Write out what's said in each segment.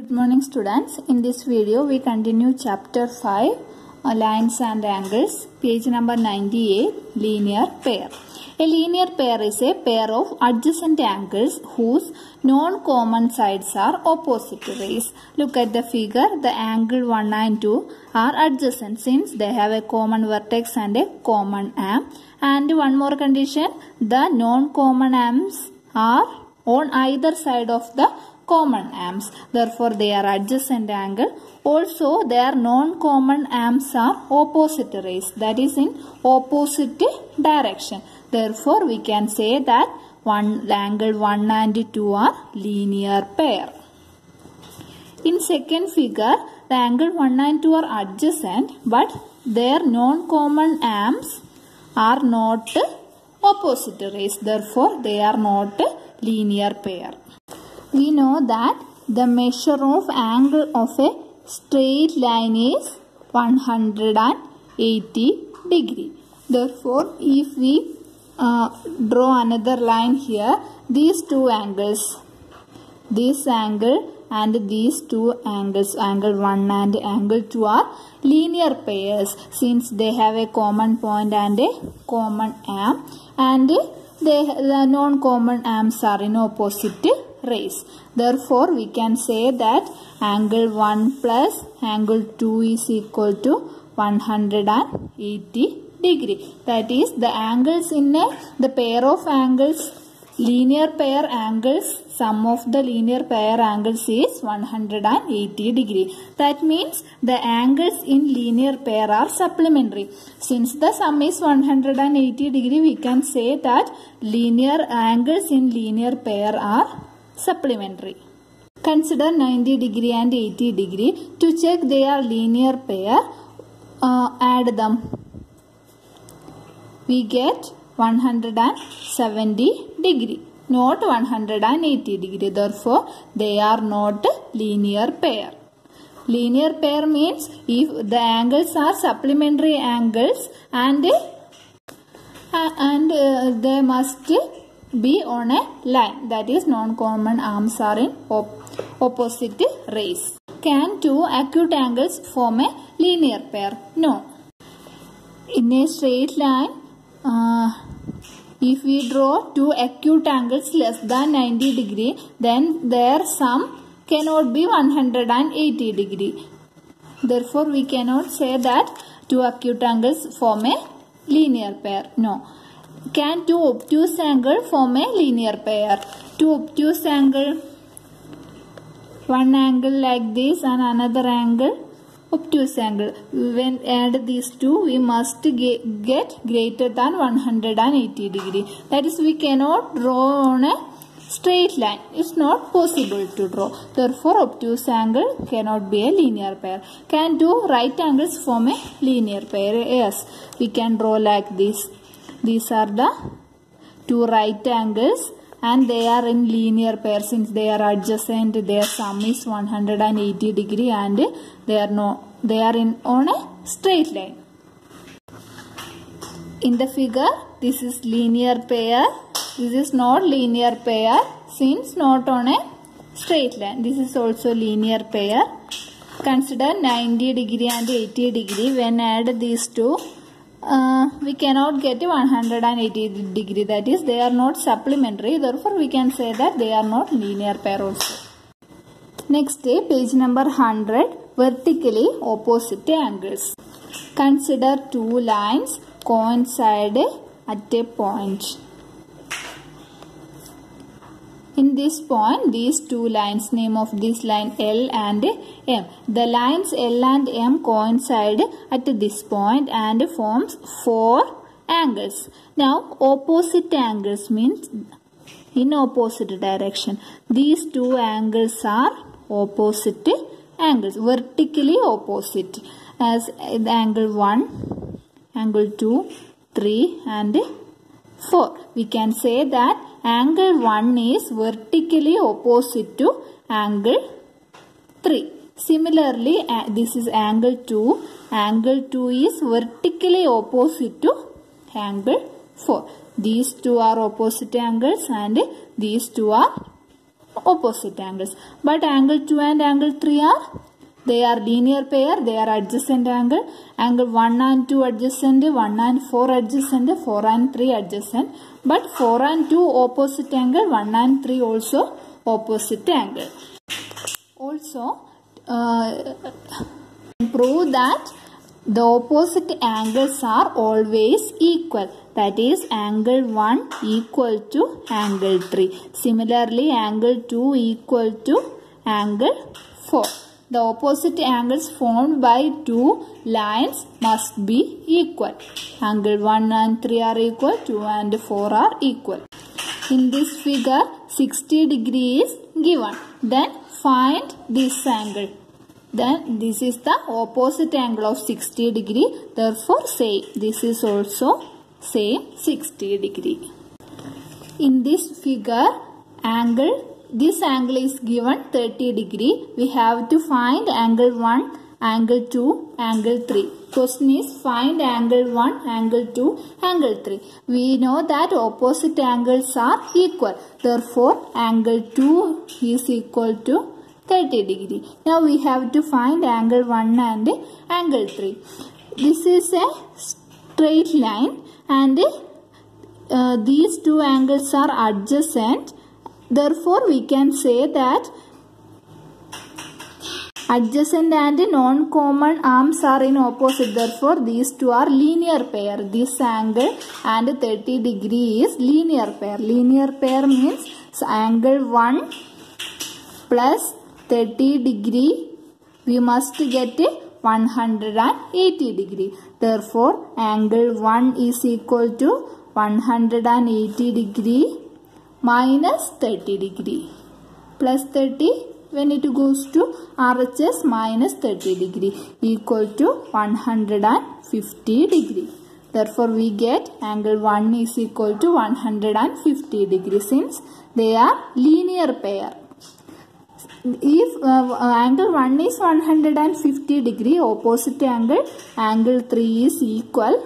Good morning students. In this video we continue chapter 5 lines and angles, page number 98, linear pair. A linear pair is a pair of adjacent angles whose non-common sides are opposite rays. Look at the figure. The angle 1 and 2 are adjacent since they have a common vertex and a common arm. And one more condition, the non-common arms are on either side of the common arms. Therefore, they are adjacent angle. Also, their non-common arms are opposite rays. That is in opposite direction. Therefore, we can say that angle 1 and 2 are linear pair. In second figure, the angle 1 and 2 are adjacent, but their non-common arms are not opposite rays. Therefore, they are not linear pair. We know that the measure of angle of a straight line is 180 degree. Therefore, if we draw another line here, these two angles, this angle and these two angles, angle 1 and angle 2 are linear pairs since they have a common point and a common arm, and the non-common arms are in opposite rays. Therefore, we can say that angle 1 plus angle 2 is equal to 180 degree. That is, the angles in the pair of angles, linear pair angles, sum of the linear pair angles is 180 degree. That means the angles in linear pair are supplementary. Since the sum is 180 degree, we can say that linear angles in linear pair are supplementary. Consider 90 degree and 80 degree. To check they are linear pair, add them. We get 170 degree, not 180 degree. Therefore, they are not linear pair. Linear pair means if the angles are supplementary angles and they must be on a line, that is non-common arms are in opposite rays. Can two acute angles form a linear pair? No. In a straight line, if we draw two acute angles less than 90 degree, then their sum cannot be 180 degree. Therefore, we cannot say that two acute angles form a linear pair. No. Can two obtuse angles form a linear pair? Two obtuse angle, one angle like this and another angle obtuse angle. When add these two, we must get greater than 180 degree. That is, we cannot draw on a straight line. It's not possible to draw. Therefore, obtuse angle cannot be a linear pair. Can two right angles form a linear pair? Yes, we can draw like this. These are the two right angles and they are in linear pair since they are adjacent. Their sum is 180 degree and they are on a straight line. In the figure, this is linear pair. This is not linear pair since not on a straight line. This is also linear pair. Consider 90 degree and 80 degree. When add these two, we cannot get 180 degree. That is, they are not supplementary. Therefore, we can say that they are not linear pair also. Next, page number 100, vertically opposite angles. Consider two lines coincide at a point. In this point, these two lines, name of this line L and M. The lines L and M coincide at this point and forms four angles. Now, opposite angles means in opposite direction. These two angles are opposite angles, vertically opposite, as the angle 1, angle 2, 3 and 4. We can say that angle 1 is vertically opposite to angle 3. Similarly, this is angle 2. Angle 2 is vertically opposite to angle 4. These two are opposite angles and these two are opposite angles. But angle 2 and angle 3 they are linear pair, they are adjacent angle. Angle 1 and 2 adjacent, 1 and 4 adjacent, 4 and 3 adjacent. But 4 and 2 opposite angle, 1 and 3 also opposite angle. Also, prove that the opposite angles are always equal. That is, angle 1 equal to angle 3. Similarly, angle 2 equal to angle 4. The opposite angles formed by two lines must be equal. Angle 1 and 3 are equal, 2 and 4 are equal. In this figure, 60 degree is given. Then find this angle. Then this is the opposite angle of 60 degree. Therefore, say this is also same 60 degree. In this figure, this angle is given 30 degree. We have to find angle 1, angle 2, angle 3. Question is find angle 1, angle 2, angle 3. We know that opposite angles are equal. Therefore, angle 2 is equal to 30 degree. Now we have to find angle 1 and angle 3. This is a straight line and these two angles are adjacent. Therefore, we can say that adjacent and non-common arms are in opposite. Therefore, these two are linear pair. This angle and 30 degree is linear pair. Linear pair means angle 1 plus 30 degree, we must get 180 degree. Therefore, angle 1 is equal to 180 degree minus 30 degree. Plus 30, when it goes to RHS, minus 30 degree equal to 150 degree. Therefore, we get angle 1 is equal to 150 degree since they are linear pair. If angle 1 is 150 degree, opposite angle 3 is equal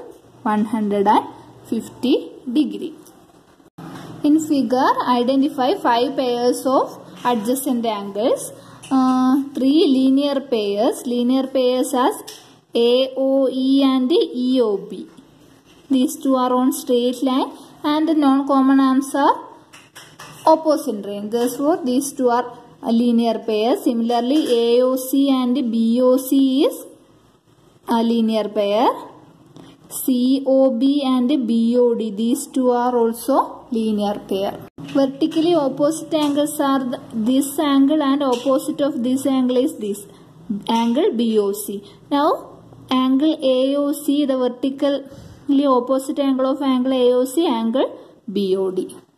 150 degree. In figure, identify 5 pairs of adjacent angles. 3 linear pairs. Linear pairs as AOE and EOB. These two are on straight line and non-common arms are opposite range. Therefore, these two are a linear pair. Similarly, AOC and BOC is a linear pair. COB and BOD, these two are also linear pair. Vertically opposite angles are this angle and opposite of this angle is this angle BOC. Now, angle AOC, the vertically opposite angle of angle AOC, angle BOD.